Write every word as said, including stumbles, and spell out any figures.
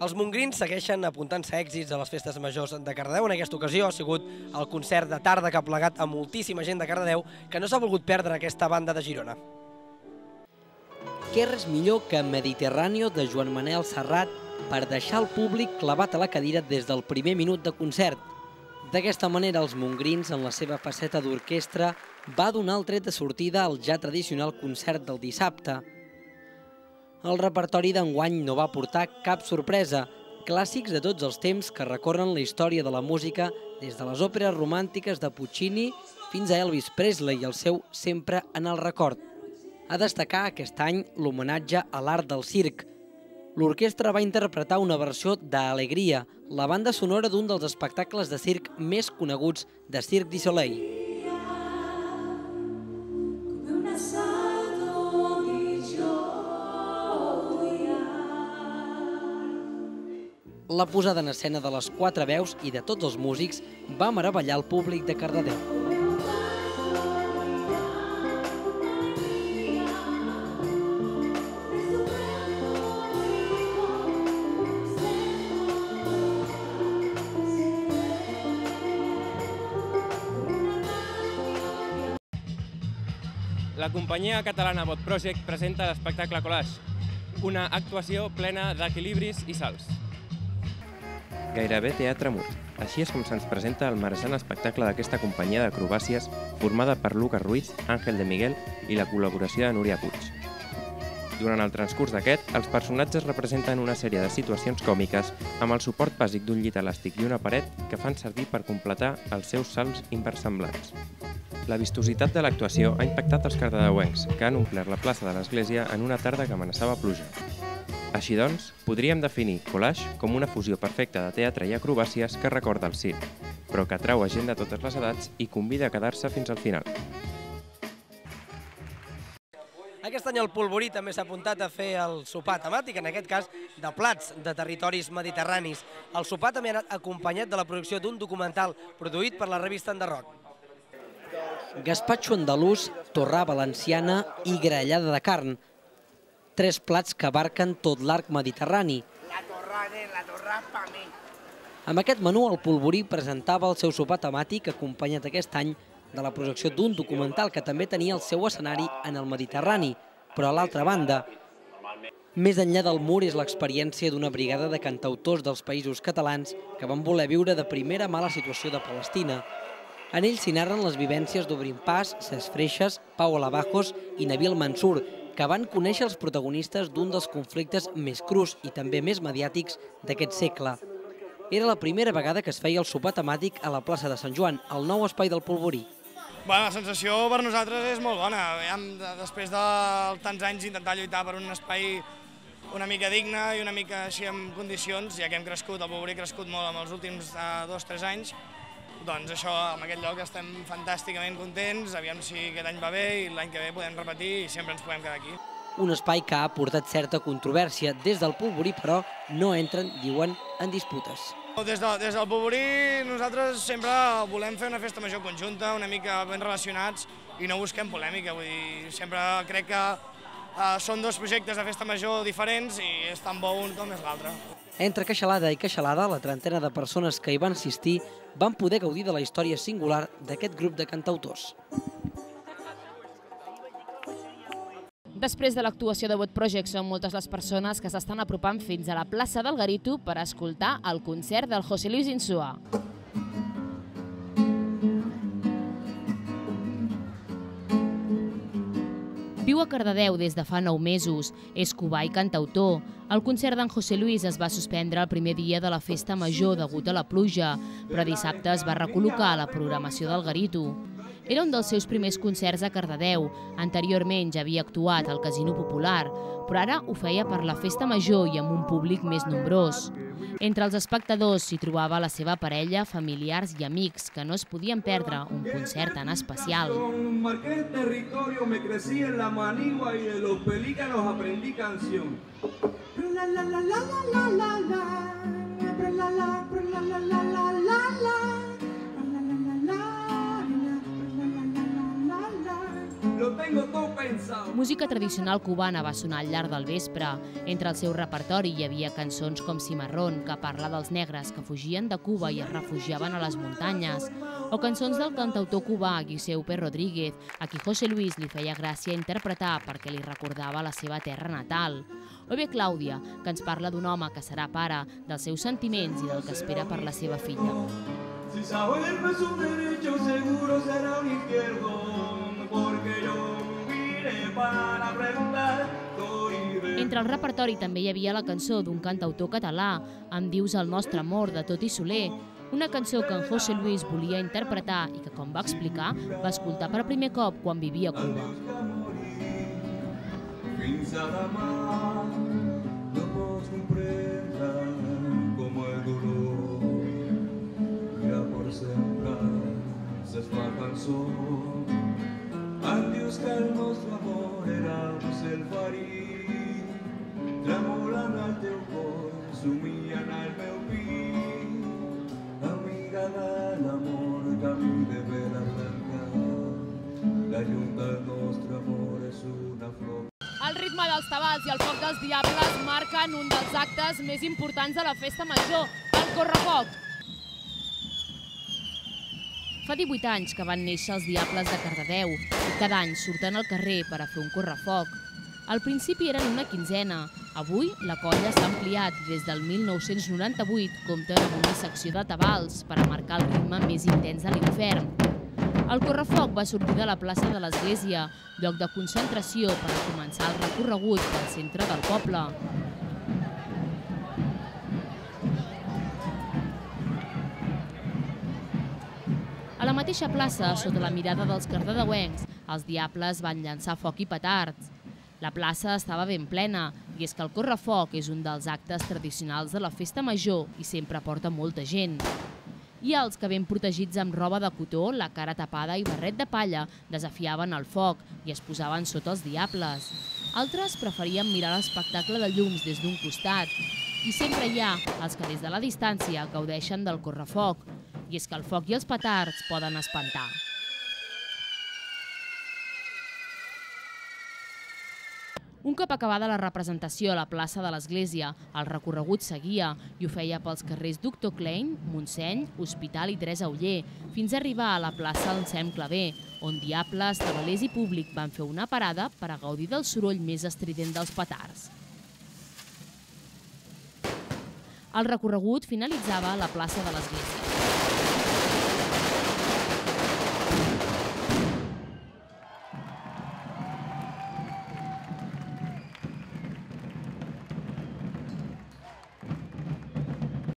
Els mongrins segueixen apuntant-se èxits a les festes majors de Cardedeu. En aquesta ocasió ha sigut el concert de tarda que ha plegat a moltíssima gent de Cardedeu que no s'ha volgut perdre aquesta banda de Girona. Què res millor que Mediterráneo de Joan Manel Serrat per deixar el públic clavat a la cadira des del primer minut de concert. D'aquesta manera, els mongrins, en la seva faceta d'orquestra, va donar el tret de sortida al ja tradicional concert del dissabte. El repertori d'enguany no va portar cap sorpresa. Clàssics de tots els temps que recorren la història de la música des de les òperes romàntiques de Puccini fins a Elvis Presley i el seu Sempre en el record. A destacar aquest any l'homenatge a l'art del circ. L'orquestra va interpretar una versió d'Alegria, la banda sonora d'un dels espectacles de circ més coneguts de Cirque du Soleil. La posada en escena de les quatre veus i de tots els músics va meravellar el públic de Cardedeu. La companyia catalana Bot Project presenta l'espectacle Collage, una actuació plena d'equilibris i salts. Gairebé teatre mut. Així és com se'ns presenta el marejant espectacle d'aquesta companyia d'acrobàcies formada per Lucas Ruiz, Àngel de Miguel i la col·laboració de Núria Puig. Durant el transcurs d'aquest, els personatges representen una sèrie de situacions còmiques amb el suport bàsic d'un llit elàstic i una paret que fan servir per completar els seus salts inversemblants. La vistositat de l'actuació ha impactat els cardedeuencs, que han omplert la plaça de l'església en una tarda que amenaçava pluja. Així doncs, podríem definir Collage com una fusió perfecta de teatre i acrobàcies que recorda el circ, però que atrau a gent de totes les edats i convida a quedar-se fins al final. Aquest any el Polvorí també s'ha apuntat a fer el sopar temàtic, en aquest cas de plats de territoris mediterranis. El sopar també ha anat acompanyat de la producció d'un documental produït per la revista Enderroc. Gaspatxo andalús, torrà valenciana i grellada de carn. Tres plats que abarquen tot l'arc mediterrani. La torrà, la torrà pa mi. Amb aquest menú, el Polvorí presentava el seu sopar temàtic acompanyat aquest any de la projecció d'un documental que també tenia el seu escenari en el Mediterrani, però a l'altra banda. Més enllà del mur és l'experiència d'una brigada de cantautors dels països catalans que van voler viure de primera mà la situació de Palestina. En ells s'hi narren les vivències d'Obrim Pas, Cesc Freixas, Pau Alabajos i Nabil Mansur, que van conèixer els protagonistes d'un dels conflictes més crus i també més mediàtics d'aquest segle. Era la primera vegada que es feia el sopar temàtic a la plaça de Sant Joan, el nou espai del Polvorí. La sensació per nosaltres és molt bona. Després de tants anys intentar lluitar per un espai una mica digne i una mica així en condicions, ja que hem crescut, el Polvorí ha crescut molt en els últims dos o tres anys, doncs això, en aquest lloc estem fantàsticament contents, aviam si aquest any va bé i l'any que ve podem repetir i sempre ens podem quedar aquí. Un espai que ha portat certa controvèrsia. Des del Polvorí, però, no entren, diuen, en disputes. Des, de, des del Polvorí nosaltres sempre volem fer una festa major conjunta, una mica ben relacionats i no busquem polèmica. Vull dir, sempre crec que uh, són dos projectes de festa major diferents i és tan bo un com és l'altre. Entre queixalada i queixalada, la trentena de persones que hi van assistir van poder gaudir de la història singular d'aquest grup de cantautors. Després de l'actuació de Bot Project, són moltes les persones que s'estan apropant fins a la plaça del Garito per escoltar el concert del José Luis Insua. Viu a Cardedeu des de fa nou mesos, és cubà i cantautor. El concert d'en José Luis es va suspendre el primer dia de la festa major degut a la pluja, però dissabte es va recol·locar a la programació del Garito. Era un dels seus primers concerts a Cardedeu. Anteriorment ja havia actuat al Casino Popular, però ara ho feia per la festa major i amb un públic més nombrós. Entre els espectadors s'hi trobava la seva parella, familiars i amics, que no es podien perdre un concert tan especial. Marqué el territorio, me crecí en la manigua y de los pelícanos aprendí canción. La la la la la la la la la la la la la la la. Lo tengo todo pensado. Música tradicional cubana va sonar al llarg del vespre. Entre el seu repertori hi havia cançons com Cimarrón, que parla dels negres que fugien de Cuba i es refugiaven a les muntanyes, o cançons del cantautor cubà Giuseppe Rodríguez, a qui José Luis li feia gràcia interpretar perquè li recordava la seva terra natal. O bé Clàudia, que ens parla d'un home que serà pare, dels seus sentiments i del que espera per la seva filla. Si saberme su derecho seguro será un izquierdo, porque yo vine para preguntar. Entre el repertori també hi havia la cançó d'un cantautor català, Em dius el nostre amor, de Tot i Soler, una cançó que en José Luis volia interpretar i que, com va explicar, va escoltar per primer cop quan vivia a Cuba. Fins a demà no pots comprendre com el dolor ja per sempre es fa cançó. Em dius que el nostre amor era un cel ferit, tremolant al teu cor, somiant al meu pit. Amiga de l'amor, camí de vera blanca, la llum del nostre amor és una flor. El ritme dels tabals i el foc dels diables marquen un dels actes més importants de la festa major, el correfoc. Fa divuit anys que van néixer els Diables de Cardedeu i cada any surten al carrer per a fer un correfoc. Al principi eren una quinzena. Avui la colla s'ha ampliat i des del mil nou-cents noranta-vuit compten amb una secció de tabals per a marcar el ritme més intens de l'infern. El correfoc va sortir de la plaça de l'Església, lloc de concentració per a començar el recorregut pel centre del poble. A la mateixa plaça, sota la mirada dels cardedeuencs, els Diables van llançar foc i petards. La plaça estava ben plena, i és que el correfoc és un dels actes tradicionals de la festa major i sempre porta molta gent. Hi ha els que ben protegits amb roba de cotó, la cara tapada i barret de palla, desafiaven el foc i es posaven sota els Diables. Altres preferien mirar l'espectacle de llums des d'un costat. I sempre hi ha els que des de la distància gaudeixen del correfoc. I és que el foc i els petards poden espantar. Un cop acabada la representació a la plaça de l'Església, el recorregut seguia i ho feia pels carrers Doctor Klein, Montseny, Hospital i Teresa Oller, fins a arribar a la plaça Anselm Clavé, on diables, tabalers i públic van fer una parada per a gaudir del soroll més estrident dels petards. El recorregut finalitzava a la plaça de l'Església.